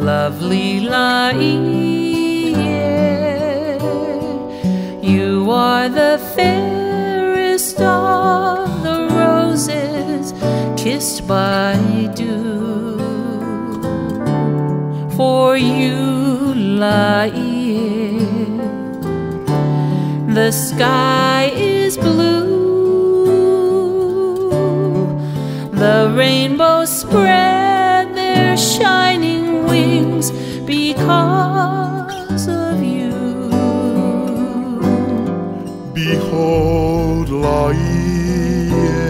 lovely Laie, you are the fairest of the roses kissed by dew. For you, Laie, the sky is blue, the rainbows spread their shining wings because of you. Behold, Laie,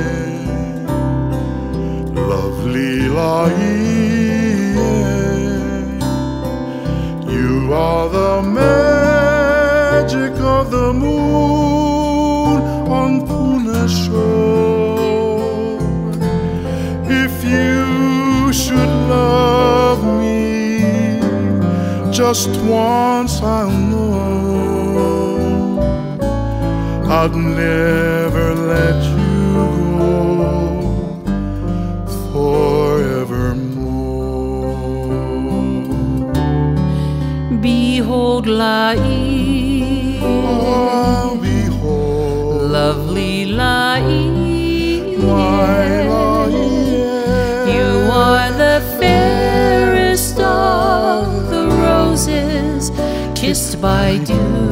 lovely Laie, you are the magic of the moon on Puna shore. If you should love me just once, I'll know I'd never let you go forevermore. Behold, Laie, Oh, behold, lovely Laie, my Laie, you are the fairest of the roses kissed by dew.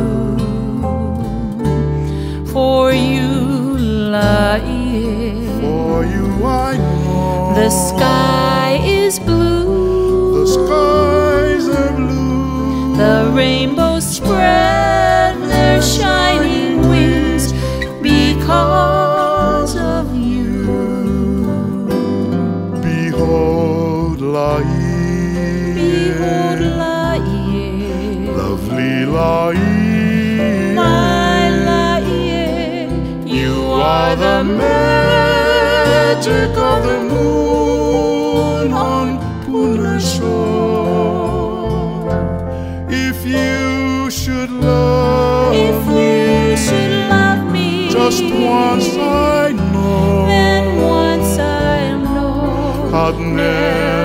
For you, Laie, for you I know the sky is blue, the skies are blue, the rainbows spread their shining wings because of you. behold, Laie, Behold, Laie, lovely Laie, my Laie, you are the magic of the moon on Puna shore. If you should love if you should love me, just once, I know then once I know I'd never